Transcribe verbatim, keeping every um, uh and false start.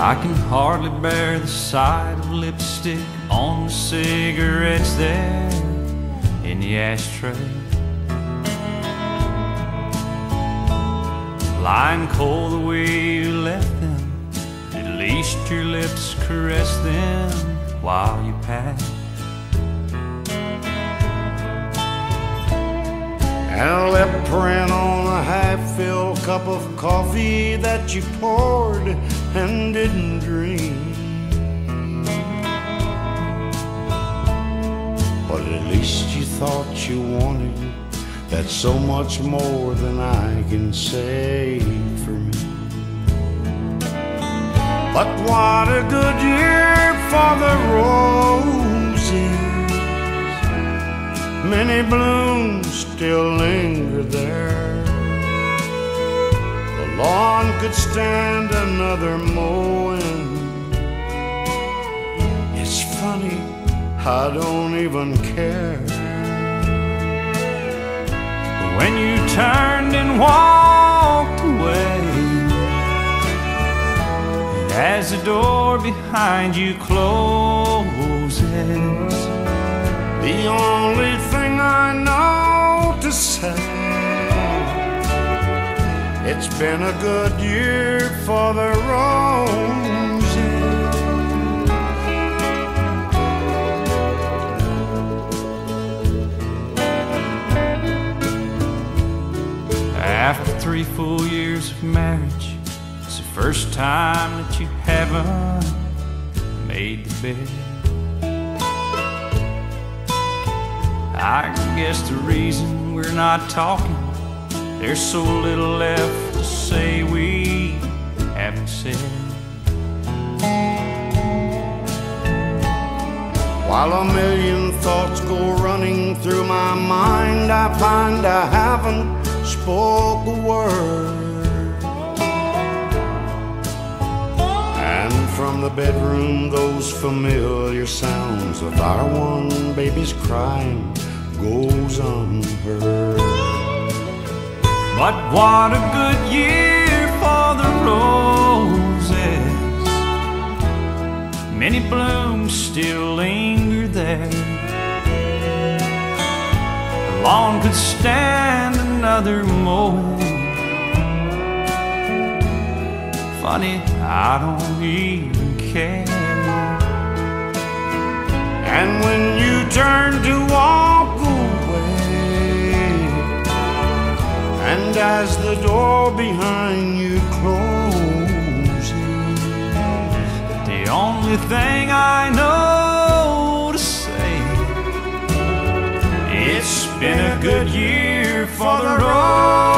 I can hardly bear the sight of lipstick on the cigarettes there in the ashtray. Lying cold the way you left them, at least your lips caressed them while you passed. And a lip print on a half-filled cup of coffee that you poured and didn't dream. But at least you thought you wanted. That's so much more than I can say for me. But what a good year for the roses. Many blooms still linger there. The lawn could stand another mowin'. It's funny, I don't even care. When you turned and walked away, and as the door behind you closes, the only thing I know to say, it's been a good year for the roses. After three full years of marriage, it's the first time that you haven't made the bed. I guess the reason we're not talking, there's so little left to say we haven't said. While a million thoughts go running through my mind, I find I haven't spoke a word. And from the bedroom, those familiar sounds of our one baby's crying goes unheard. But what a good year for the roses. Many blooms still linger there. The lawn could stand another mowin'. Funny, I don't even care. And when you turn to walk away, and as the door behind you closes, the only thing I know to say, it's been a good year for the road.